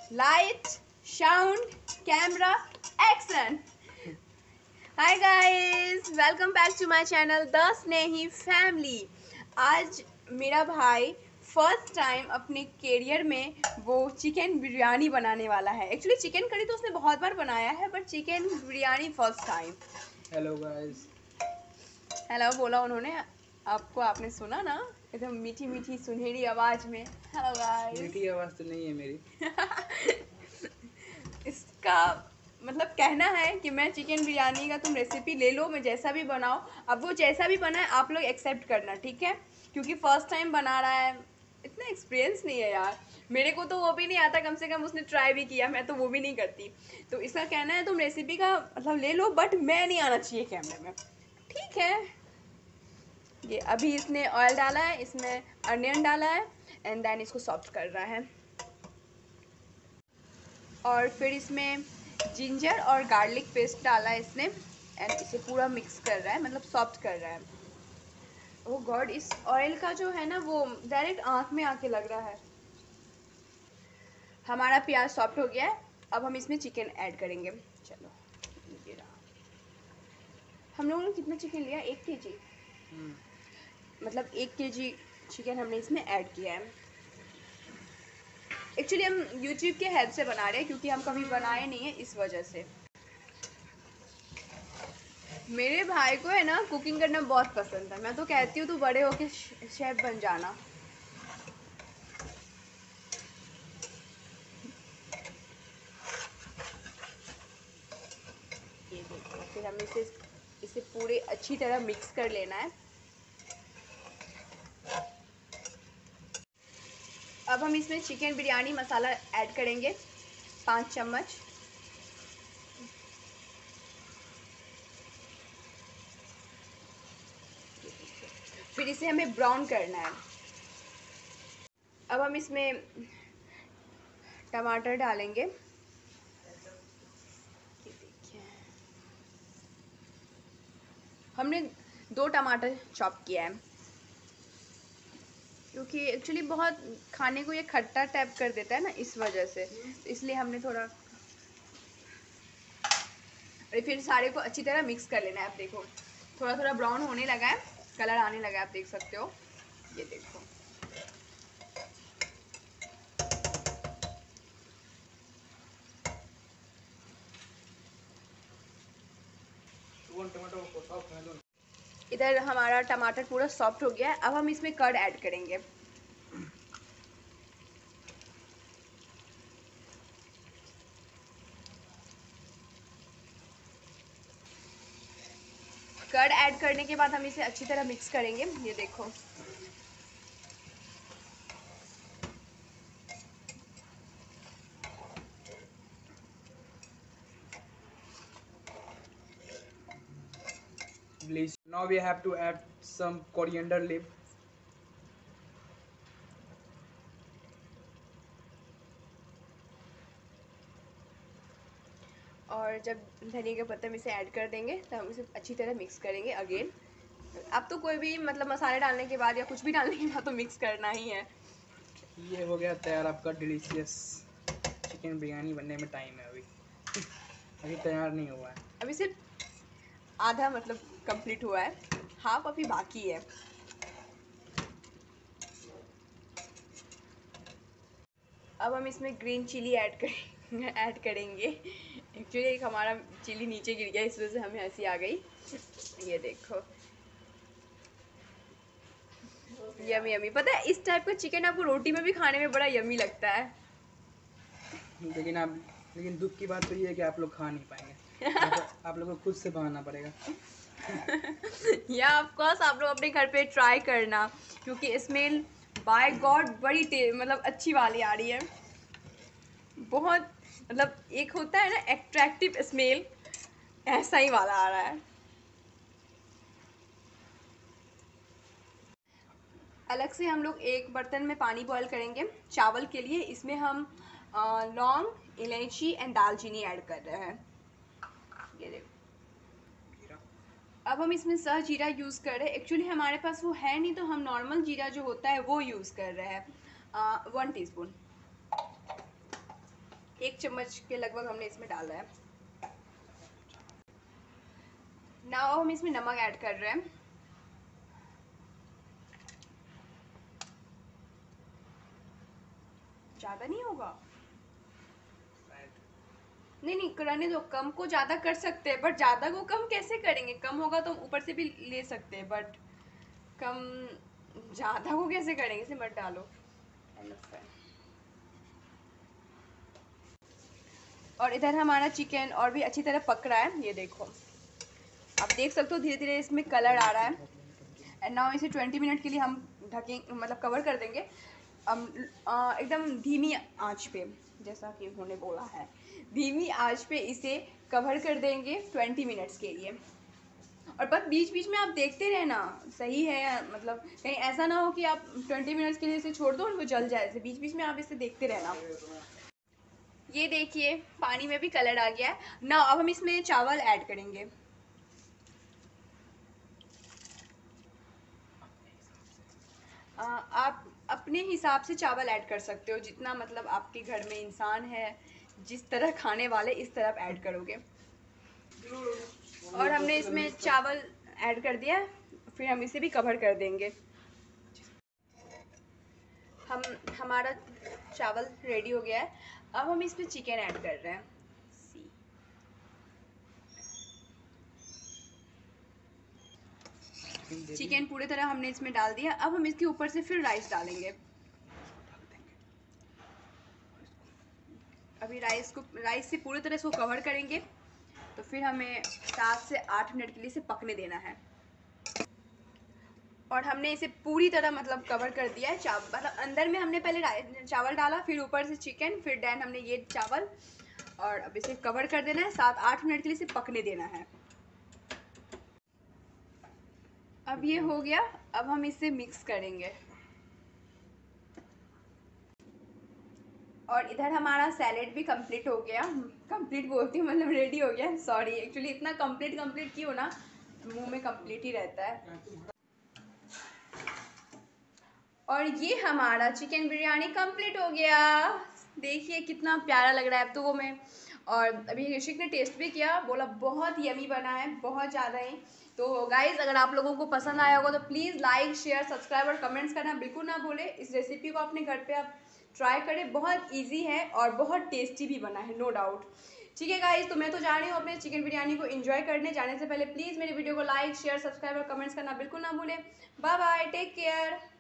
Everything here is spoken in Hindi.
Light sound camera action. Hi guys, welcome back to my channel the Snehi family. आज मेरा भाई फर्स्ट टाइम अपने करियर में वो चिकन बिरयानी बनाने वाला है। एक्चुअली चिकन करी तो उसने बहुत बार बनाया है, but chicken biryani first time. Hello guys. Hello बोला उन्होंने, आपको आपने सुना ना, एकदम मीठी मीठी सुनहरी आवाज में हेलो गाइस। मीठी आवाज तो नहीं है मेरी। इसका मतलब कहना है कि मैं चिकन बिरयानी का तुम रेसिपी ले लो, मैं जैसा भी बनाओ। अब वो जैसा भी बनाए आप लोग एक्सेप्ट करना, ठीक है? क्योंकि फर्स्ट टाइम बना रहा है, इतना एक्सपीरियंस नहीं है यार। मेरे को तो वो भी नहीं आता, कम से कम उसने ट्राई भी किया, मैं तो वो भी नहीं करती। तो इसका कहना है तुम रेसिपी का मतलब ले लो, बट मैं नहीं आना चाहिए कैमरे में, ठीक है? ये अभी इसने ऑयल डाला है, इसमें अनियन डाला है एंड देन इसको सॉफ्ट कर रहा है। और फिर इसमें जिंजर और गार्लिक पेस्ट डाला है इसने एंड इसे पूरा मिक्स कर रहा है, मतलब सॉफ्ट कर रहा है। ओह गॉड, इस ऑयल का जो है ना वो डायरेक्ट आंख में आके लग रहा है। हमारा प्याज सॉफ्ट हो गया है, अब हम इसमें चिकन ऐड करेंगे। चलो, ये रहा। हम लोगों ने कितना चिकन लिया? 1 kg, मतलब 1 kg चिकन हमने इसमें ऐड किया है। एक्चुअली हम यूट्यूब के हेल्प से बना रहे हैं, क्योंकि हम कभी बनाए नहीं है, इस वजह से। मेरे भाई को है ना कुकिंग करना बहुत पसंद है। मैं तो कहती हूँ तू बड़े होके शेफ बन जाना। ये देखो, फिर हमें इसे पूरे अच्छी तरह मिक्स कर लेना है। अब हम इसमें चिकन बिरयानी मसाला ऐड करेंगे, 5 चम्मच। फिर इसे हमें ब्राउन करना है। अब हम इसमें टमाटर डालेंगे। ये देखिए, हमने 2 टमाटर चॉप किया है, क्योंकि एक्चुअली बहुत खाने को ये खट्टा टाइप कर देता है ना, इस वजह से। इसलिए हमने थोड़ा, और फिर सारे को अच्छी तरह मिक्स कर लेना है। आप देखो थोड़ा थोड़ा ब्राउन होने लगा है, कलर आने लगा है, आप देख सकते हो। ये देखो, इधर हमारा टमाटर पूरा सॉफ्ट हो गया है। अब हम इसमें कर्ड ऐड करेंगे। कर्ड ऐड करने के बाद हम इसे अच्छी तरह मिक्स करेंगे। ये देखो, Please. Now we have to add some coriander leaf. और जब धनिया के पत्ते में इसे ऐड कर देंगे तो हम इसे अच्छी तरह मिक्स करेंगे अगेन। अब तो कोई भी मतलब मसाले डालने के बाद या कुछ भी डालने के बाद तो मिक्स करना ही है। ये हो गया तैयार आपका डिलीशियस चिकन बिरयानी। बनने में टाइम है अभी अभी तैयार नहीं हुआ है। अभी सिर्फ आधा मतलब कंप्लीट हुआ है, हाफ अभी बाकी है। अब हम इसमें ग्रीन चिली ऐड करेंगे। एक्चुअली एक हमारा चिली नीचे गिर गया, इस वजह से हमें हंसी आ गई। ये देखो, यमी यमी। पता है इस टाइप का चिकन आपको रोटी में भी खाने में बड़ा यमी लगता है। लेकिन दुख की बात तो ये है कि आप लोग खा नहीं पाएंगे। आप लोगों को खुद से बनाना पड़ेगा। या ऑफ कोर्स आप लोग अपने घर पे ट्राई करना, क्योंकि स्मेल बाय गॉड बड़ी मतलब अच्छी वाली आ रही है। बहुत मतलब एक होता है ना एट्रैक्टिव स्मेल, ऐसा ही वाला आ रहा है। अलग से हम लोग एक बर्तन में पानी बॉईल करेंगे चावल के लिए। इसमें हम लौंग, इलायची एंड दालचीनी ऐड कर रहे हैं। ये देखो, अब हम इसमें सह जीरा यूज़ कर रहे हैं। एक्चुअली हमारे पास वो है नहीं, तो हम नॉर्मल जीरा जो होता है वो यूज़ कर रहे हैं, 1 टीस्पून। 1 चम्मच के लगभग हमने इसमें डाला है। नाउ हम इसमें नमक ऐड कर रहे हैं। ज़्यादा नहीं होगा? नहीं नहीं, करने दो। कम को ज़्यादा कर सकते हैं, बट ज़्यादा को कम कैसे करेंगे? कम होगा तो ऊपर से भी ले सकते हैं, बट कम ज़्यादा को कैसे करेंगे? इसे मत डालो। और इधर हमारा चिकन और भी अच्छी तरह पक रहा है, ये देखो। आप देख सकते हो धीरे धीरे इसमें कलर आ रहा है। एंड नाउ इसे 20 मिनट के लिए हम ढकें मतलब कवर कर देंगे। एकदम धीमी आंच पे, जैसा कि उन्होंने बोला है, धीमी आंच पे इसे कवर कर देंगे 20 मिनट्स के लिए। और बस बीच बीच में आप देखते रहना, सही है, मतलब कहीं ऐसा ना हो कि आप 20 मिनट्स के लिए इसे छोड़ दो और वो जल जाए। ऐसे बीच बीच में आप इसे देखते रहना। ये देखिए पानी में भी कलर आ गया है ना। अब हम इसमें चावल ऐड करेंगे। आप अपने हिसाब से चावल ऐड कर सकते हो, जितना मतलब आपके घर में इंसान है, जिस तरह खाने वाले, इस तरह आप ऐड करोगे। और हमने इसमें चावल ऐड कर दिया, फिर हम इसे भी कवर कर देंगे। हमारा चावल रेडी हो गया है। अब हम इसमें चिकन ऐड कर रहे हैं। चिकन पूरी तरह हमने इसमें डाल दिया। अब हम इसके ऊपर से फिर राइस डालेंगे। अभी राइस से पूरी तरह इसको कवर करेंगे। तो फिर हमें 7 से 8 मिनट के लिए इसे पकने देना है। और हमने इसे पूरी तरह मतलब कवर कर दिया है। मतलब अंदर में हमने पहले चावल डाला, फिर ऊपर से चिकन, फिर देन हमने ये चावल, और अब इसे कवर कर देना है। 7-8 मिनट के लिए इसे पकने देना है। अब ये हो गया। अब हम इसे मिक्स करेंगे। और इधर हमारा सैलेड भी कंप्लीट हो गया। कंप्लीट बोलती हूँ मतलब रेडी हो गया, सॉरी। एक्चुअली इतना कंप्लीट क्यों ना, मुंह में कंप्लीट ही रहता है। और ये हमारा चिकन बिरयानी कंप्लीट हो गया। देखिए कितना प्यारा लग रहा है अब तो वो में। और अभी ऋषिक ने टेस्ट भी किया, बोला बहुत यमी बना है, बहुत ज़्यादा ही। तो गाइज़ अगर आप लोगों को पसंद आया होगा तो प्लीज़ लाइक शेयर सब्सक्राइब और कमेंट्स करना बिल्कुल ना भूलें। इस रेसिपी को अपने घर पे आप ट्राई करें, बहुत ईजी है और बहुत टेस्टी भी बना है, नो डाउट। ठीक है गाइज, तो मैं तो जा रही हूँ अपने चिकन बिरयानी को एंजॉय करने। जाने से पहले प्लीज़ मेरी वीडियो को लाइक शेयर सब्सक्राइब और कमेंट्स करना बिल्कुल ना भूलें। Bye bye, take care.